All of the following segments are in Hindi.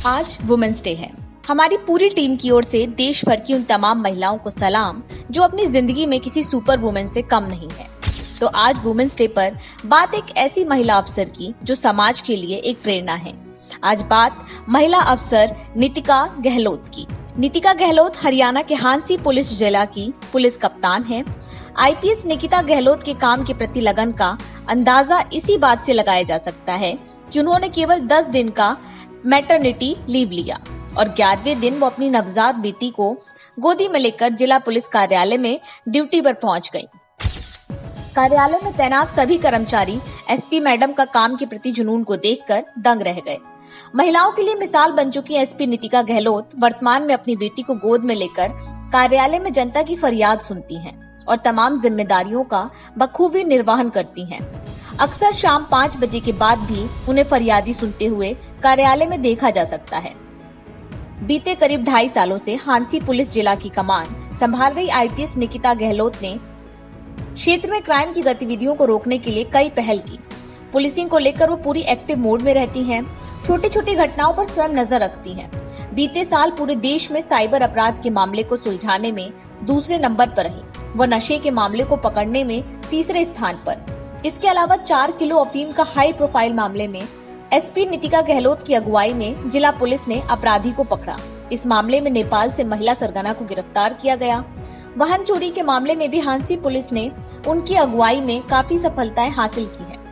आज वुमेन्स डे है। हमारी पूरी टीम की ओर से देश भर की उन तमाम महिलाओं को सलाम जो अपनी जिंदगी में किसी सुपर वुमेन से कम नहीं है। तो आज वुमेन्स डे पर बात एक ऐसी महिला अफसर की जो समाज के लिए एक प्रेरणा है। आज बात महिला अफसर नीतिका गहलोत की। नीतिका गहलोत हरियाणा के हांसी पुलिस जिला की पुलिस कप्तान है। आईपीएस नीतिका गहलोत के काम के प्रति लगन का अंदाजा इसी बात से लगाया जा सकता है कि उन्होंने केवल 10 दिन का मैटरनिटी लीव लिया और 11वें दिन वो अपनी नवजात बेटी को गोदी में लेकर जिला पुलिस कार्यालय में ड्यूटी पर पहुंच गयी। कार्यालय में तैनात सभी कर्मचारी एसपी मैडम का काम के प्रति जुनून को देखकर दंग रह गए। महिलाओं के लिए मिसाल बन चुकी एसपी नीतिका गहलोत वर्तमान में अपनी बेटी को गोद में लेकर कार्यालय में जनता की फरियाद सुनती हैं और तमाम जिम्मेदारियों का बखूबी निर्वहन करती हैं। अक्सर शाम 5 बजे के बाद भी उन्हें फरियादी सुनते हुए कार्यालय में देखा जा सकता है। बीते करीब 2.5 सालों से हांसी पुलिस जिला की कमान संभाल रही आईपीएस नीतिका गहलोत ने क्षेत्र में क्राइम की गतिविधियों को रोकने के लिए कई पहल की। पुलिसिंग को लेकर वो पूरी एक्टिव मोड में रहती हैं, छोटी छोटी घटनाओं पर स्वयं नजर रखती हैं। बीते साल पूरे देश में साइबर अपराध के मामले को सुलझाने में दूसरे नंबर पर रही। वह नशे के मामले को पकड़ने में तीसरे स्थान पर। इसके अलावा 4 किलो अफीम का हाई प्रोफाइल मामले में एसपी नीतिका गहलोत की अगुवाई में जिला पुलिस ने अपराधी को पकड़ा। इस मामले में नेपाल से महिला सरगना को गिरफ्तार किया गया। वाहन चोरी के मामले में भी हांसी पुलिस ने उनकी अगुवाई में काफी सफलताएं हासिल की हैं।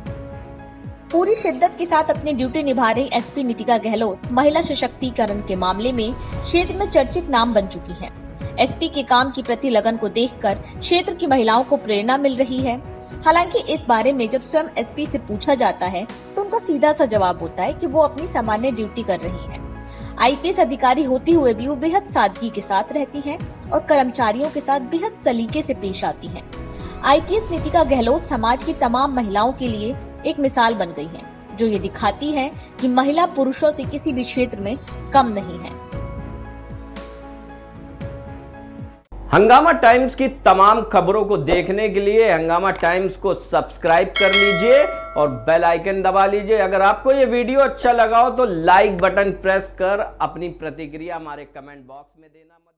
पूरी शिद्दत के साथ अपनी ड्यूटी निभा रही एसपी नीतिका गहलोत महिला सशक्तिकरण के मामले में क्षेत्र में चर्चित नाम बन चुकी है। एसपी के काम की प्रति लगन को देखकर क्षेत्र की महिलाओं को प्रेरणा मिल रही है। हालांकि इस बारे में जब स्वयं एसपी से पूछा जाता है तो उनका सीधा सा जवाब होता है कि वो अपनी सामान्य ड्यूटी कर रही हैं। आईपीएस अधिकारी होते हुए भी वो बेहद सादगी के साथ रहती हैं और कर्मचारियों के साथ बेहद सलीके से पेश आती हैं। आईपीएस नीतिका गहलोत समाज की तमाम महिलाओं के लिए एक मिसाल बन गई हैं, जो ये दिखाती है कि महिला पुरुषों से किसी भी क्षेत्र में कम नहीं है। हंगामा टाइम्स की तमाम खबरों को देखने के लिए हंगामा टाइम्स को सब्सक्राइब कर लीजिए और बेल आइकन दबा लीजिए। अगर आपको ये वीडियो अच्छा लगा हो तो लाइक बटन प्रेस कर अपनी प्रतिक्रिया हमारे कमेंट बॉक्स में देना मत